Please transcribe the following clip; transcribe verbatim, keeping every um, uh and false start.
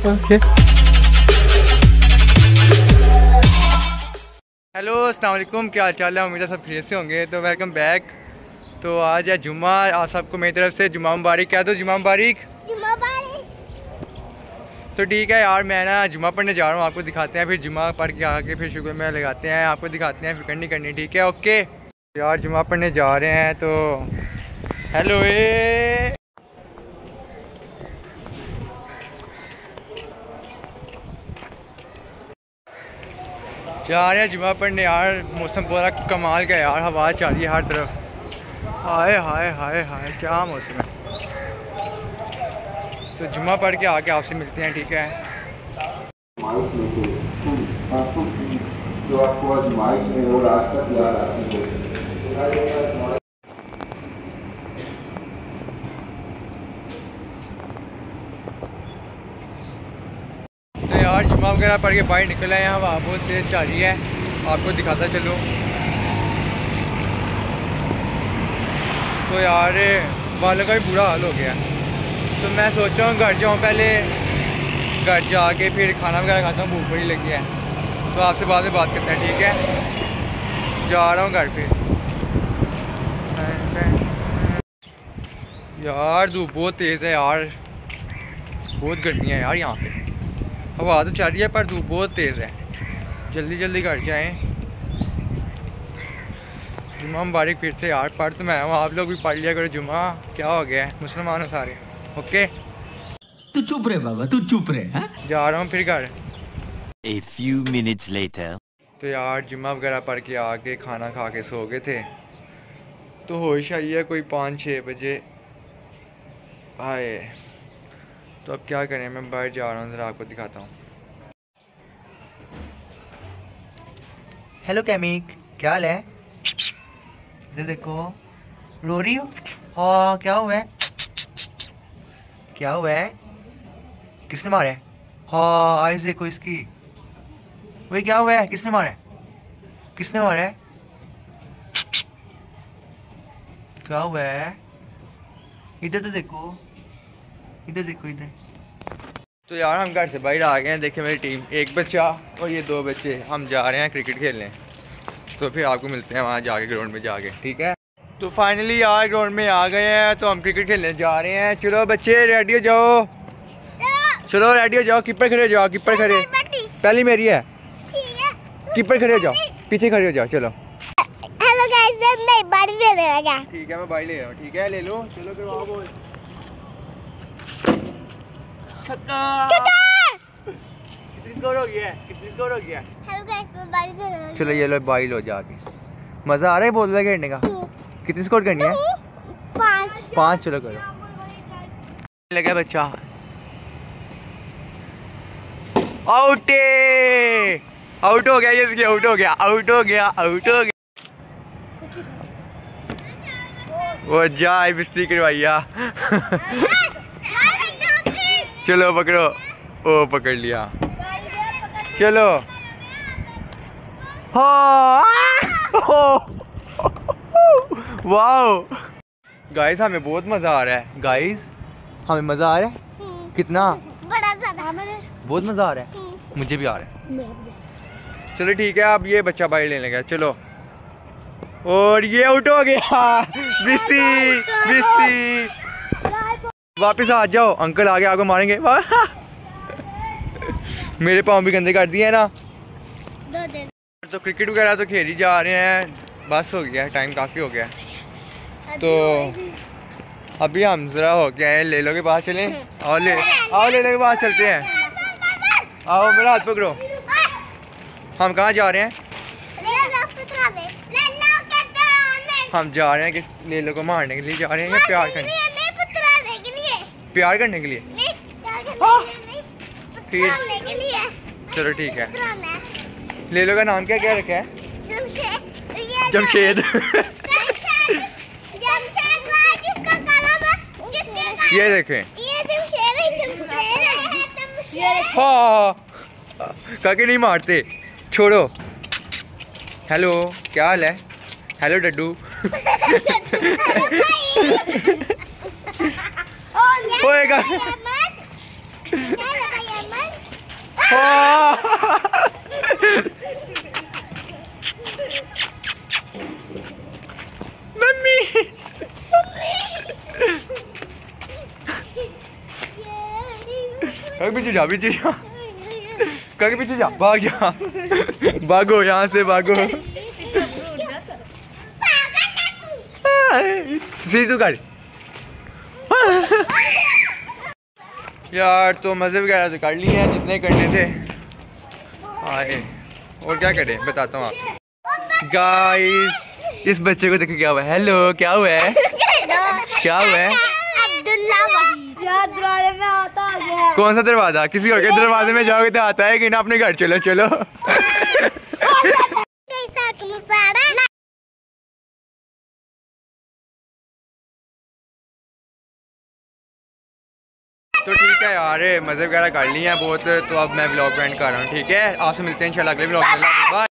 Okay. Hello अस्सलाम वालेकुम, क्या हाल चाल है? उम्मीद है सब खैरियत से होंगे। तो वेलकम बैक। तो आज है जुम्मा, आप सबको मेरी तरफ से जुम्मा मुबारक। कह दो जुम्मा मुबारक। जुम्मा मुबारक। तो ठीक है यार, मैं ना जुम्मा पढ़ने जा रहा हूँ, आपको दिखाते हैं। फिर जुम्मा पढ़ के आके फिर शुक्र में लगाते हैं, आपको दिखाते हैं। फिर करनी करनी ठीक है, ओके यार। जुम्मा पढ़ने जा रहे हैं तो हेलो ए जा रहे हैं जुम्मा पढ़ने यार। मौसम पूरा कमाल का यार, हवा चल रही है हर तरफ। हाय हाय हाय हाय क्या मौसम है। तो जुम्मा पढ़ के आके आपसे मिलते हैं, ठीक है। जो आपको आजमाइश में और आज तक याद आती है। तो यार जुम्मा वगैरह पढ़ के बाहर निकल आए हैं, हवा बहुत तेज़ चल रही है, आपको दिखाता चलो। तो यार बालों का भी बुरा हाल हो गया। तो मैं सोच रहा हूँ घर जाऊँ, पहले घर जाके फिर खाना वगैरह खाता हूँ, भूख बड़ी लगी है। तो आपसे बाद में बात करते हैं, ठीक है। जा रहा हूँ घर पे। यार धूप बहुत तेज़ है यार, बहुत गर्मी है यार यहाँ पे। हवा तो चल रही है पर धूप बहुत तेज़ है। जल्दी जल्दी घर जाएं। जुम्मा मुबारक फिर से यार। पढ़ तो मैं हूँ, आप लोग भी पढ़ लिया करो जुम्मा। क्या हो गया है, मुसलमान हो सारे, ओके। तू चुप रहे बाबा, तू चुप रहे। हा? जा रहा हूँ फिर घर। A few minutes later. तो यार जुम्मा वगैरह पढ़ के आके खाना खा के सो गए थे। तो होश आई है कोई पाँच छः बजे आए। तो अब क्या करें, मैं बाहर जा रहा हूँ, ज़रा आपको दिखाता हूँ। हेलो कैमिक, क्या हाल है? इधर देखो, रो रही हो? हाँ क्या हुआ है? क्या हुआ है? किसने मारा है? हाँ आइस देखो इसकी। वही क्या हुआ है? किसने मारा है? किसने मारा है? क्या हुआ है? इधर तो देखो, इधर देखो इधर। तो यार हम घर से बाहर आ गए हैं, देखिए मेरी टीम, एक बच्चा और ये दो बच्चे। हम जा रहे हैं क्रिकेट खेलने। तो फिर आपको मिलते हैं वहाँ जाके, ग्राउंड में जाके, ठीक है। तो फाइनली यार ग्राउंड में आ गए हैं, तो हम क्रिकेट खेलने जा रहे हैं। चलो बच्चे रेडी हो जाओ, चलो रेडी हो जाओ। कीपर खड़े हो जाओ, कीपर खड़े। पहली मेरी है, कीपर खड़े हो जाओ, पीछे खड़े हो जाओ। चलो हेलो गाइस, मैं बाड़ी ले ले लगा। ठीक है मैं बाड़ी ले रहा हूँ, ठीक है ले लो। चलो फिर आओ बोल। कितनी स्कोर हो गया है? कितनी स्कोर हो गया है? हेलो गाइस, मैं बाड़ी ले ले लगा। चलो ये लो बाड़ी लो जाके। मजा आ रहा है बोल रहा खेलने का। कितनी स्कोर करनी है? पाँच। पाँच चलो करो। लगा बच्चा आउट आउट हो गया, ये आउट हो गया, आउट हो गया, आउट हो गया। वो जाए बिस्ती करवाइया। चलो पकड़ो, ओ पकड़ लिया। चलो हाँ वाओ गाइस, हमें बहुत मज़ा आ रहा है। गाइस हमें मज़ा आ रहा है। कितना? बड़ा ज़्यादा, बहुत मज़ा आ रहा है। मुझे भी आ रहा है। चलो ठीक है, अब ये बच्चा बाइक लेने गया। चलो, और ये आउट हो गया। बिस्ती बिस्ती, वापस आ जाओ, अंकल आगे आपको मारेंगे। मेरे पाँव भी गंदे कर दिए है ना। दो दिन। तो क्रिकेट वगैरह तो खेल ही जा रहे हैं, बस हो गया, टाइम काफ़ी हो गया। तो अभी हम ज़रा हो गया है, ले लो के पास चलें। और ले आओ, ले लो के पास चलते हैं। आओ मेरा हाथ पकड़ो। हम कहाँ जा रहे हैं? हम जा रहे हैं कि ले लो को मारने के लिए जा रहे हैं या प्यार करने? प्यार करने के लिए। ठीक, चलो ठीक है। ले लो का नाम क्या क्या रखा है? जमशेद। ये देखें, हाँ काके नहीं मारते, छोड़ो। हेलो क्या हाल है? हेलो डड्डू। होएगा। काके पीछे जा, पीछे जा, काके पीछे जा, भाग जा, भागो यहाँ से भागो। सीधी तू कर यार। तो मज़े वगैरह तो कर लिए हैं जितने करने थे। आए और क्या करें बताता हूँ आप गाइस। इस बच्चे को देखो क्या हुआ है। हेलो क्या हुआ है, क्या हुआ है? अब्दुल्ला वही यार दरवाजे में आता है। कौन सा दरवाजा? किसी और के दरवाजे में जाओगे तो आता है कि ना? अपने घर चलो चलो। तो ठीक है यार, मज़े वगैरह कर लिए हैं बहुत। तो अब मैं ब्लॉग एंड कर रहा हूँ, ठीक है? आपसे मिलते हैं इंशाल्लाह अगले ब्लॉग में। बाय।